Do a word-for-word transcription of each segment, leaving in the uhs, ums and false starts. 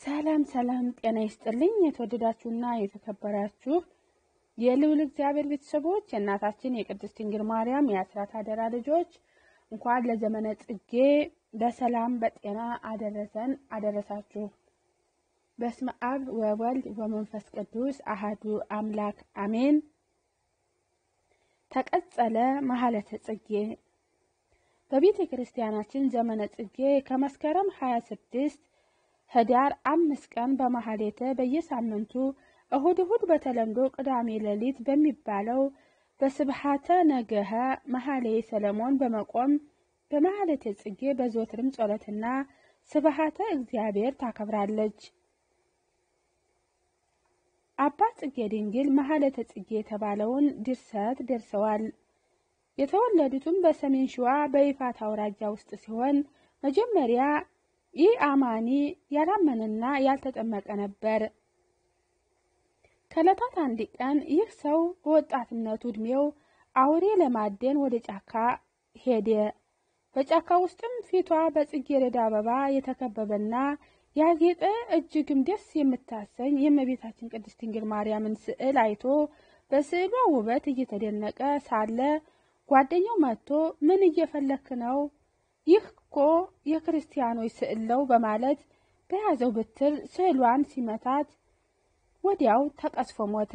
ሰላም ሰላም ጤና ይስጥልኝ የተወደዳችሁና የተከበራችሁ የልዑል እግዚአብሔር ቤተሰቦች እናታችን የቅድስት ድንግል ማርያም የአስራት አደራ ልጆች እንኳን ለዘመነ ጽጌ በሰላም በጤና አደረሰን አደረሳችሁ። በስመ አብ ወወልድ ወመንፈስ ቅዱስ አሐዱ አምላክ አሜን። ተቀጸለ መሐለተ ጽጌ። በቤተ ክርስቲያናችን ዘመነ ጽጌ ከመስከረም ሃያ ስድስት ህዳር አምስት ቀን በመሐሌተ በየሳምንቱ እሁድ እሁድ በተለምዶ ቅዳሜ ሌሊት በሚባለው በስብሐተ ነገሐ መሐሌ ሰለሞን በመቆም በመሐለተ ጽጌ በዘወትርም ጸሎትና ስብሐተ እግዚአብሔር ታከብራለች። አባ ጽጌ ድንግል መሐለተ ጽጌ የተባለውን ድርሰት ደርሰዋል። የተወለዱትም በሰሜን ሸዋ በይፋት አውራጃ ውስጥ ሲሆን መጀመሪያ ይህ አማኒ ያላመነና ያልተጠመቀ ነበር። ከዕለታት አንድ ቀን ይህ ሰው በወጣትነቱ እድሜው አውሬ ለማደን ወደ ጫካ ሄደ። በጫካ ውስጥም ፊቷ በጽጌረዳ አበባ የተከበበና ያጌጠ እጅግም ደስ የምታሰኝ የእመቤታችን ቅድስት ድንግል ማርያምን ስዕል አይቶ በስዕሏ ውበት እየተደነቀ ሳለ ጓደኛው መጥቶ ምን እየፈለክ ነው? ይህ እኮ የክርስቲያኖች ስዕል ነው በማለት በያዘው በትር ስዕሏን ሲመታት ወዲያው ተቀስፎ ሞተ።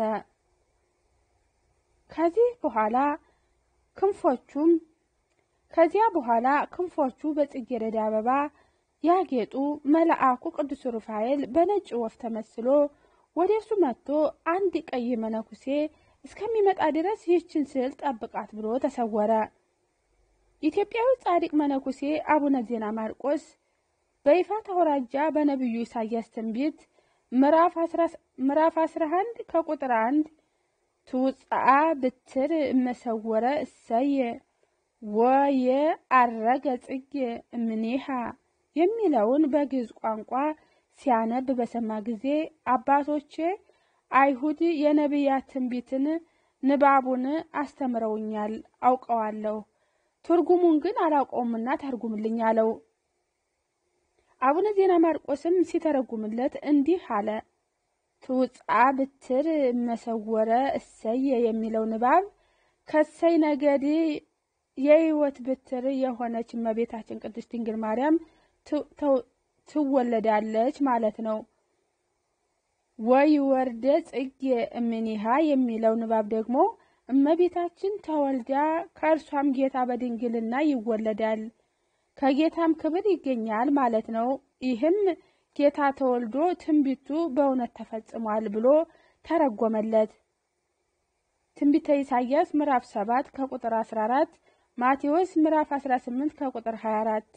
ከዚህ በኋላ ክንፎቹም ከዚያ በኋላ ክንፎቹ በጽጌረዳ አበባ ያጌጡ መልአኩ ቅዱስ ሩፋኤል በነጭ ወፍ ተመስሎ ወደሱ መጥቶ አንድ ቀይ መነኩሴ እስከሚመጣ ድረስ ይህችን ስዕል ጠብቃት ብሎ ተሰወረ። ኢትዮጵያዊ ጻድቅ መነኩሴ አቡነ ዜና ማርቆስ በይፋት አውራጃ በነብዩ ኢሳያስ ትንቢት ምዕራፍ አስራ አንድ ከቁጥር አንድ ትውጻአ ብትር መሰወረ እሰየ ወየ አረገ ጽጌ እምኔሃ የሚለውን በግዕዝ ቋንቋ ሲያነብ በሰማ ጊዜ አባቶቼ አይሁድ የነቢያት ትንቢትን ንባቡን አስተምረውኛል፣ አውቀዋለሁ፣ ትርጉሙን ግን አላውቀውምና ተርጉምልኝ አለው። አቡነ ዜና ማርቆስም ሲተረጉምለት እንዲህ አለ። ትውጻአ ብትር መሰወረ እሰየ የሚለው ንባብ ከሰይ ነገድ የሕይወት ብትር የሆነች እመቤታችን ቅድስት ድንግል ማርያም ትወለዳለች ማለት ነው። ወይ ወርደ ጽጌ እምኔሃ የሚለው ንባብ ደግሞ እመቤታችን ተወልዳ ከእርሷም ጌታ በድንግልና ይወለዳል፣ ከጌታም ክብር ይገኛል ማለት ነው። ይህም ጌታ ተወልዶ ትንቢቱ በእውነት ተፈጽሟል ብሎ ተረጎመለት። ትንቢተ ኢሳያስ ምዕራፍ ሰባት ከቁጥር አስራ አራት፣ ማቴዎስ ምዕራፍ አስራ ስምንት ከቁጥር ሀያ አራት።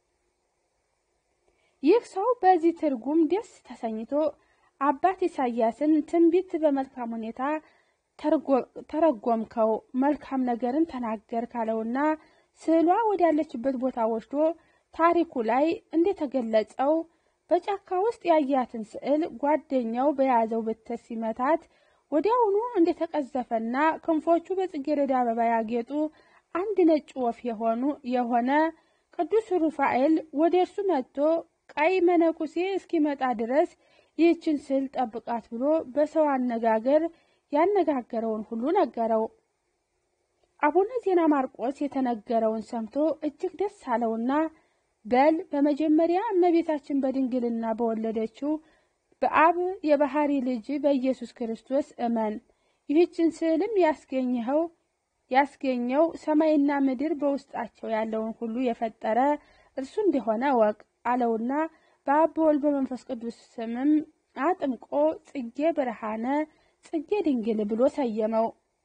ይህ ሰው በዚህ ትርጉም ደስ ተሰኝቶ አባት ኢሳያስን ትንቢት በመልካም ሁኔታ ተረጎምከው፣ መልካም ነገርን ተናገር ካለውና ስዕሏ ወዳለችበት ቦታ ወስዶ ታሪኩ ላይ እንደተገለጸው በጫካ ውስጥ ያያትን ስዕል ጓደኛው በያዘው በትር ሲመታት ወዲያውኑ እንደተቀዘፈና ክንፎቹ በጽጌረዳ አበባ ያጌጡ አንድ ነጭ ወፍ የሆኑ የሆነ ቅዱስ ሩፋኤል ወደ እርሱ መጥቶ ቀይ መነኩሴ እስኪመጣ ድረስ ይህችን ስዕል ጠብቃት ብሎ በሰው አነጋገር ያነጋገረውን ሁሉ ነገረው። አቡነ ዜና ማርቆስ የተነገረውን ሰምቶ እጅግ ደስ አለውና በል በመጀመሪያ እመቤታችን በድንግልና በወለደችው በአብ የባህሪ ልጅ በኢየሱስ ክርስቶስ እመን፣ ይህችን ስዕልም ያስገኘው ያስገኘው ሰማይና ምድር በውስጣቸው ያለውን ሁሉ የፈጠረ እርሱ እንደሆነ ወቅ አለውና በአብ በወልድ በመንፈስ ቅዱስ ስምም አጥምቆ ጽጌ ብርሃነ ጽጌ ድንግል ብሎ ሰየመው።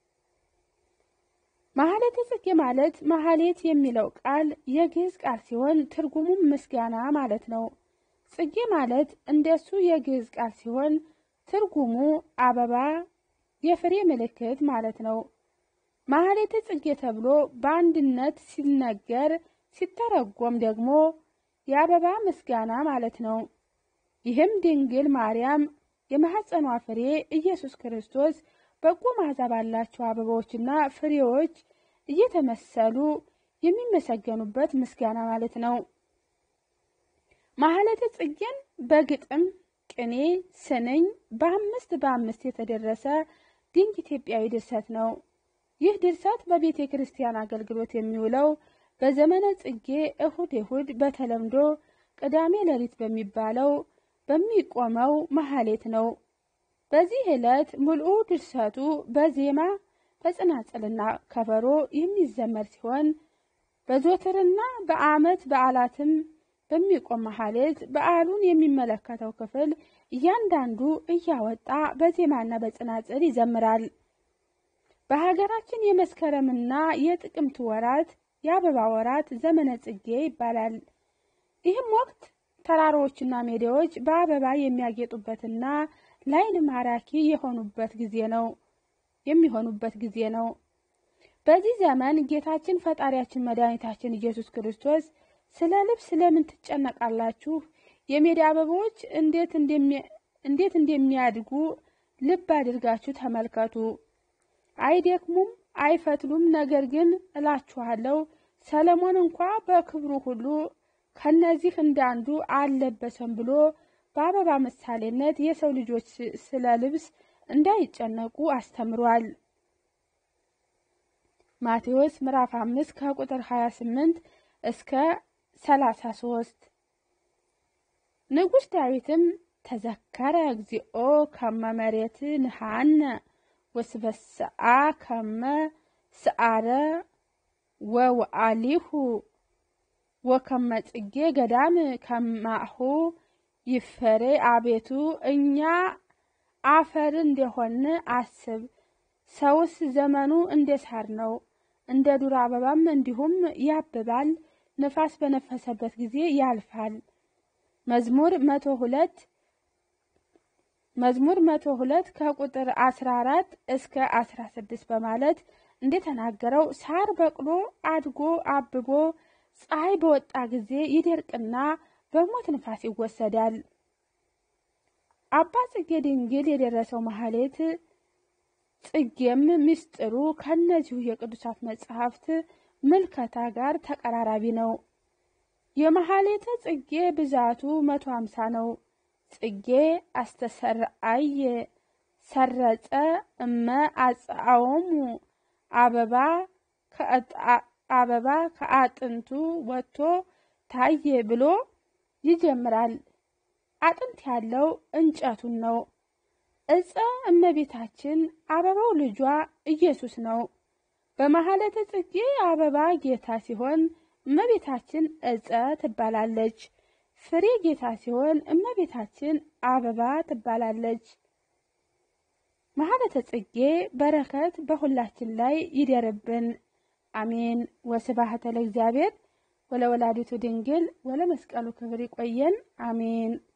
መሐለተ ጽጌ ማለት መሐሌት የሚለው ቃል የግዕዝ ቃል ሲሆን ትርጉሙም ምስጋና ማለት ነው። ጽጌ ማለት እንደሱ የግዕዝ ቃል ሲሆን ትርጉሙ አበባ፣ የፍሬ ምልክት ማለት ነው። መሐሌተ ጽጌ ተብሎ በአንድነት ሲነገር ሲተረጎም ደግሞ የአበባ ምስጋና ማለት ነው። ይህም ድንግል ማርያም የማህፀኗ ፍሬ ኢየሱስ ክርስቶስ በጎ መዓዛ ባላቸው አበባዎችና ፍሬዎች እየተመሰሉ የሚመሰገኑበት ምስጋና ማለት ነው። መሐለተ ጽጌን በግጥም ቅኔ፣ ስንኝ በአምስት በአምስት የተደረሰ ድንቅ ኢትዮጵያዊ ድርሰት ነው። ይህ ድርሰት በቤተ ክርስቲያን አገልግሎት የሚውለው በዘመነ ጽጌ እሁድ እሁድ በተለምዶ ቅዳሜ ሌሊት በሚባለው በሚቆመው ማህሌት ነው። በዚህ ዕለት ሙሉ ድርሰቱ በዜማ በጽናጽልና ከበሮ የሚዘመር ሲሆን በዘወትርና በዓመት በዓላትም በሚቆም ማህሌት በዓሉን የሚመለከተው ክፍል እያንዳንዱ እያወጣ በዜማና በጽናጽል ይዘምራል። በሀገራችን የመስከረምና የጥቅምት ወራት የአበባ ወራት ዘመነ ጽጌ ይባላል። ይህም ወቅት ተራሮችና ሜዳዎች በአበባ የሚያጌጡበትና ለዓይን ማራኪ የሆኑበት ጊዜ ነው የሚሆኑበት ጊዜ ነው። በዚህ ዘመን ጌታችን ፈጣሪያችን መድኃኒታችን ኢየሱስ ክርስቶስ ስለ ልብስ ለምን ትጨነቃላችሁ? የሜዳ አበቦች እንዴት እንዴት እንደሚያድጉ ልብ አድርጋችሁ ተመልከቱ። አይደክሙም፣ አይፈትሉም። ነገር ግን እላችኋለሁ ሰለሞን እንኳ በክብሩ ሁሉ ከነዚህ እንዳንዱ አልለበሰም ብሎ በአበባ ምሳሌነት የሰው ልጆች ስለ ልብስ እንዳይጨነቁ አስተምሯል። ማቴዎስ ምዕራፍ አምስት ከቁጥር ሀያ ስምንት እስከ ሰላሳ ሶስት። ንጉሥ ዳዊትም ተዘከረ እግዚኦ ከመ መሬት ንሃነ ወስበስአ ከመ ሰአረ ወወአሊሁ ወከመ ጽጌ ገዳም ከማሁ ይፈሬ። አቤቱ እኛ አፈር እንደሆን አስብ። ሰውስ ዘመኑ እንደ ሳር ነው፣ እንደ ዱር አበባም እንዲሁም ያብባል፣ ነፋስ በነፈሰበት ጊዜ ያልፋል። መዝሙር መቶ ሁለት መዝሙር መቶ ሁለት ከቁጥር አስራ አራት እስከ አስራ ስድስት በማለት እንደተናገረው ሳር በቅሎ አድጎ አብቦ ፀሐይ በወጣ ጊዜ ይደርቅና በሞት ንፋስ ይወሰዳል። አባ ጽጌ ድንግል የደረሰው ማህሌት ጽጌም ምስጢሩ ከነዚሁ የቅዱሳት መጻሕፍት ምልከታ ጋር ተቀራራቢ ነው። የማህሌተ ጽጌ ብዛቱ መቶ ሃምሳ ነው። ጽጌ አስተሰርአየ ሰረጸ እመ አጽአወሙ አበባ አበባ ከአጥንቱ ወጥቶ ታየ ብሎ ይጀምራል። አጥንት ያለው እንጨቱን ነው። እፀ እመቤታችን አበባው ልጇ ኢየሱስ ነው። በማህሌተ ጽጌ አበባ ጌታ ሲሆን እመቤታችን እፀ ትባላለች። ፍሬ ጌታ ሲሆን እመቤታችን አበባ ትባላለች። ማህሌተ ጽጌ በረከት በሁላችን ላይ ይደርብን፣ አሜን። ወስብሐት ለእግዚአብሔር ወለወላዲቱ ድንግል ወለመስቀሉ ክብር። ይቆየን፣ አሜን።